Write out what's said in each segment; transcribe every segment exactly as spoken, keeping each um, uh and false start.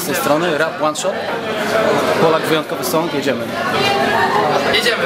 z tej strony, Rap One Shot. Polak wyjątkowy song, jedziemy. Jedziemy.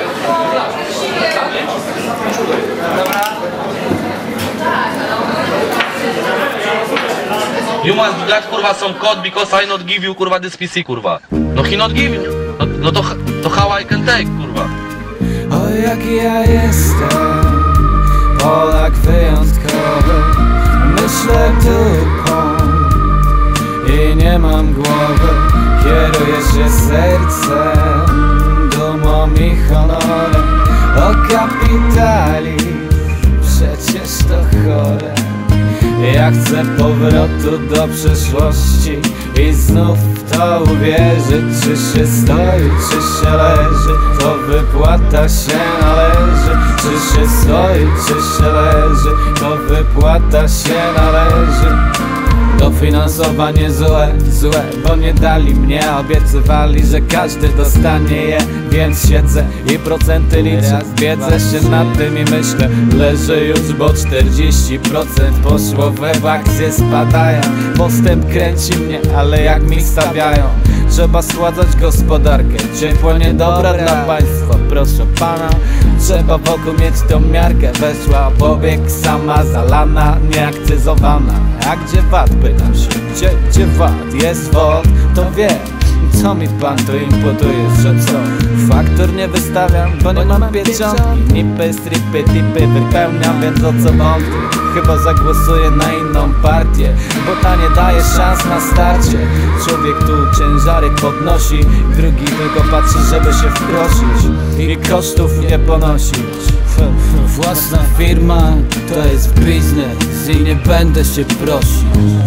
You must black kurwa some code because I not give you kurwa this P C kurwa. No he not give you. No, no to, to how I can take kurwa. O jaki ja jestem, Polak wyjątkowy. Myślę dupą i nie mam głowy. Kieruję się sercem, dumą i honorem. O kapitalizm, przecież to chore. Ja chcę powrotu do przeszłości i znów w to uwierzyć. Czy się stoi, czy się leży, to wypłata się należy. Czy się stoi, czy się leży, to wypłata się należy. Dofinansowanie złe, złe, bo nie dali mnie, obiecywali, że każdy dostanie je. Więc siedzę i procenty liczę, wiedzę się nad tym i myślę. Leżę już, bo czterdzieści procent poszło w akcje, spadają. Postęp kręci mnie, ale jak mi stawiają, trzeba schładzać gospodarkę, ciepło niedobra dla państwa, proszę pana. Trzeba wokół mieć tą miarkę, weszła w obieg sama zalana, nieakcyzowana. A gdzie V A T? Pytam się, gdzie, gdzie V A T? Jest V O T? To wie, co mi pan tu imputuje, że co? Faktur nie wystawiam, bo nie mam pieczątki. Nipy, stripy, tipy wypełniam, więc o co wątpię? Chyba zagłosuję na inną partię, bo ta nie daje szans na starcie. Człowiek tu ciężary podnosi, drugi tylko patrzy, żeby się wprosić i kosztów nie ponosić. Własna firma to jest biznes i nie będę się prosić.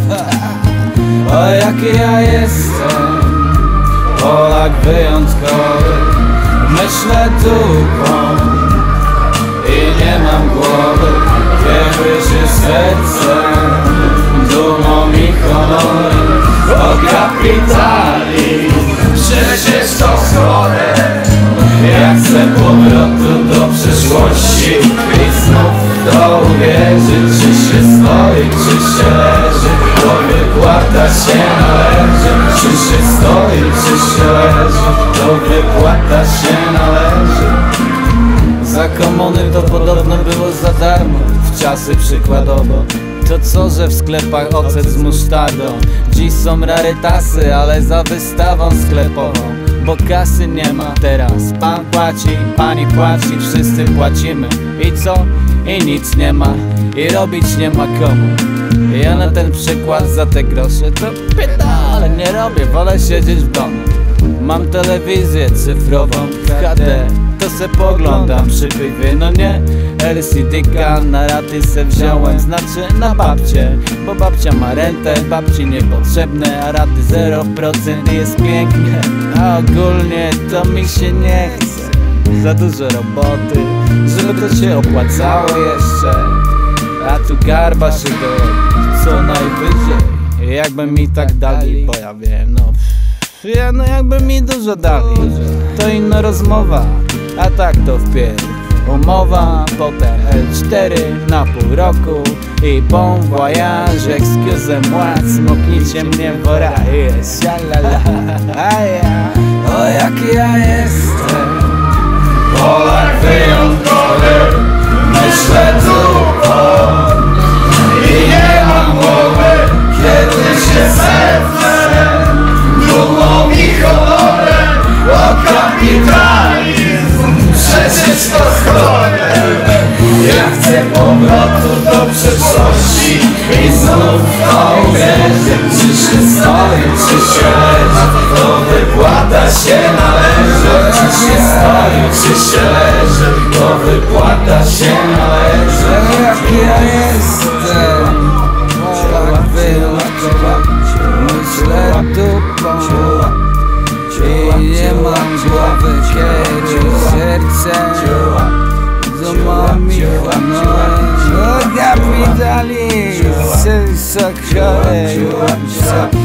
O jaki ja jestem, Polak wyjątkowy. Myślę dupą i nie mam głowy. Kieruję się sercem, dumą i honorem. O kapitalizm, przecież to chore. Ja chcę powrotu do przeszłości i znów to uwierzyć. Czy się stoi, czy się leży, to wypłata się należy. Czy się stoi, czy się leży, to wypłata się należy. Za komuny to podobno było za darmo, w czasy przykładowo. To co, że w sklepach ocet z musztardą. Dziś są rarytasy, ale za wystawą sklepową, bo kasy nie ma teraz. Pan płaci, pani płaci, wszyscy płacimy. I co? I nic nie ma, i robić nie ma komu. Ja na ten przykład za te grosze to ale nie robię, wolę siedzieć w domu. Mam telewizję cyfrową w H D, to se poglądam przy piwie, no nie? L C D-ka na raty se wziąłem, znaczy na babcię, bo babcia ma rentę, babci niepotrzebne, a raty zero procent jest pięknie. A ogólnie to mi się nie chce, za dużo roboty, żeby to się opłacało jeszcze. A tu garba się dorobi, co najwyżej, jakby mi tak dali, bo ja wiem, no ja, no jakby mi dużo dali, to inna rozmowa, a tak to wpierw umowa, potem L cztery na pół roku i bon voyage, excusez-moi, smoknijcie mnie w ora, jest sialala, a ja, o jaki ja jestem, Polak wyjątkowy, myślę dupą i nie mam głowy, kieruję się sercem, dumą i honorem. O kapitalizm, przecież to chore. Ja chcę powrotu do przeszłości i znów to uwierzyć. Czy się stoi, czy się leży, to wypłata się należy. Czy się stoi, czy się leży, to wypłata się należy. Jak ja jestem, Polak wyjątkowy, myślę dupą i nie mam głowy, kieruję sercem, dumą i honorem. O kapitalizm, serce chore.